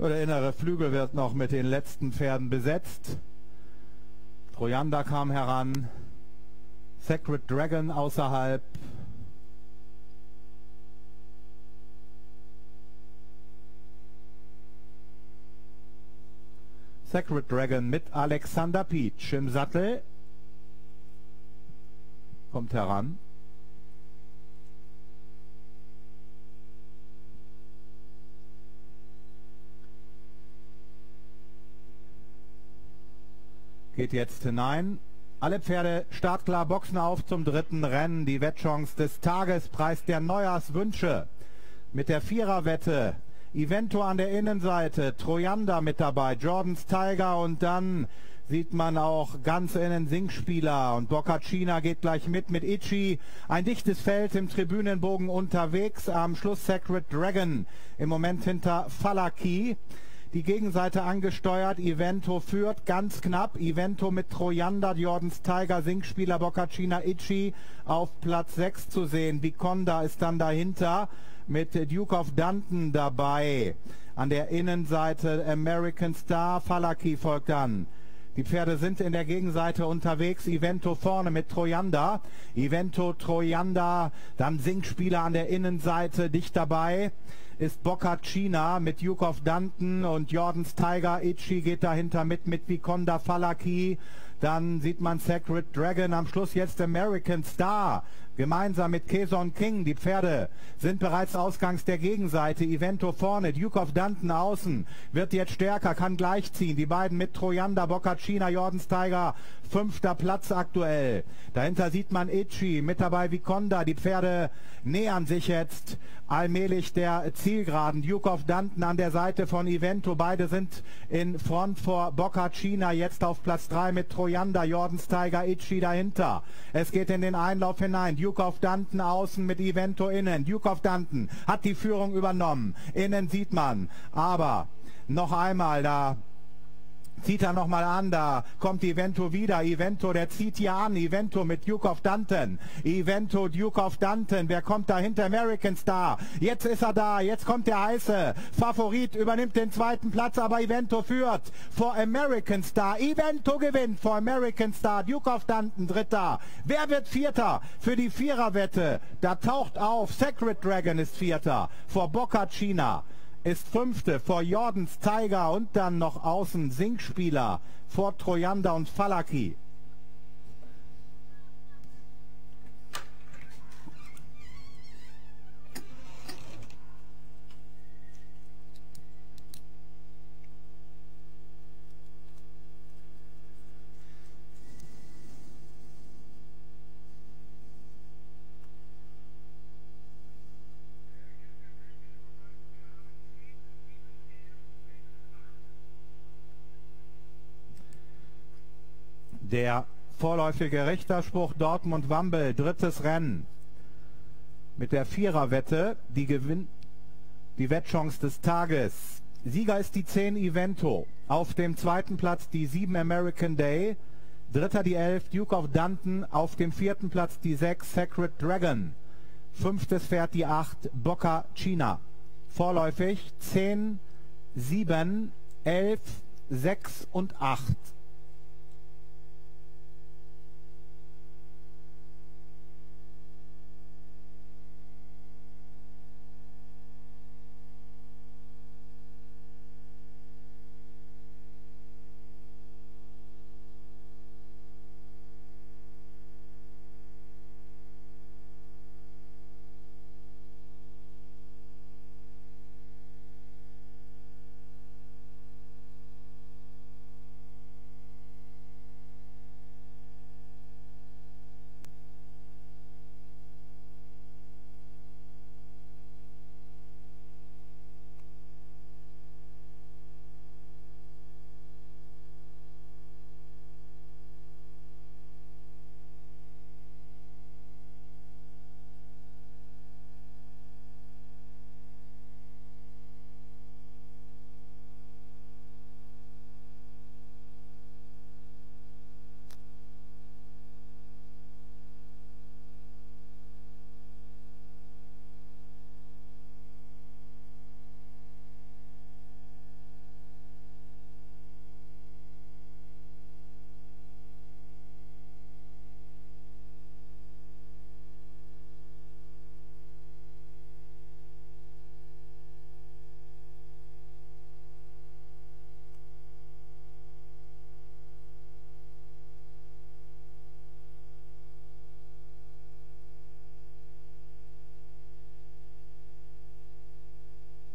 Der innere Flügel wird noch mit den letzten Pferden besetzt. Trojanda kam heran. Sacred Dragon außerhalb. Sacred Dragon mit Alexander Pietsch im Sattel. Kommt heran. Geht jetzt hinein. Alle Pferde startklar, Boxen auf zum dritten Rennen. Die Wettchance des Tages, Preis der Neujahrswünsche. Mit der Viererwette. Evento an der Innenseite, Trojanda mit dabei, Jordan's Tiger und dann sieht man auch ganz innen Singspieler und Boccacina geht gleich mit Itchy. Ein dichtes Feld im Tribünenbogen unterwegs, am Schluss Sacred Dragon, im Moment hinter Falaki. Die Gegenseite angesteuert, Evento führt ganz knapp, Evento mit Trojanda, Jordan's Tiger, Singspieler Boccacina, Itchy auf Platz 6 zu sehen. Viconda ist dann dahinter mit Duke of Danton dabei. An der Innenseite American Star, Falaki folgt dann. Die Pferde sind in der Gegenseite unterwegs. Evento vorne mit Trojanda. Evento, Trojanda, dann Singspieler an der Innenseite. Dicht dabei ist Boccacina mit Duke of Danton und Jordan's Tiger. Itchy geht dahinter mit Viconda, Falaki. Dann sieht man Sacred Dragon, am Schluss jetzt American Star. Gemeinsam mit Quezon King. Die Pferde sind bereits ausgangs der Gegenseite. Evento vorne, Duke of Danton außen. Wird jetzt stärker, kann gleichziehen. Die beiden mit Trojanda, Boccacina, Jordan's Tiger. 5. Platz aktuell. Dahinter sieht man Itchy, mit dabei Viconda. Die Pferde nähern sich jetzt allmählich der Zielgeraden. Duke of Danton an der Seite von Evento. Beide sind in Front vor Boccacina. Jetzt auf Platz 3 mit Trojanda, Jordan's Tiger, Itchy dahinter. Es geht in den Einlauf hinein. Duke of Danton außen mit Evento innen. Duke of Danton hat die Führung übernommen. Innen sieht man. Aber noch einmal da. Zieht er nochmal an, da kommt Evento wieder. Evento, der zieht hier an. Evento mit Duke of Danton. Evento, Duke of Danton. Wer kommt dahinter? American Star. Jetzt ist er da. Jetzt kommt der heiße Favorit, übernimmt den zweiten Platz, aber Evento führt vor American Star. Evento gewinnt vor American Star. Duke of Danton, dritter. Wer wird vierter für die Viererwette? Da taucht auf. Sacred Dragon ist vierter vor Boccacina. Ist fünfte vor Jordan's Tiger und dann noch außen Singspieler vor Trojanda und Falaki. Der vorläufige Richterspruch Dortmund-Wambel, drittes Rennen. Mit der Viererwette, die gewinnt die Wettchance des Tages. Sieger ist die 10 Evento. Auf dem zweiten Platz die 7 American Day. Dritter die 11 Duke of Danton. Auf dem vierten Platz die 6 Sacred Dragon. Fünftes Pferd die 8 Boccacina. Vorläufig 10, 7, 11, 6 und 8.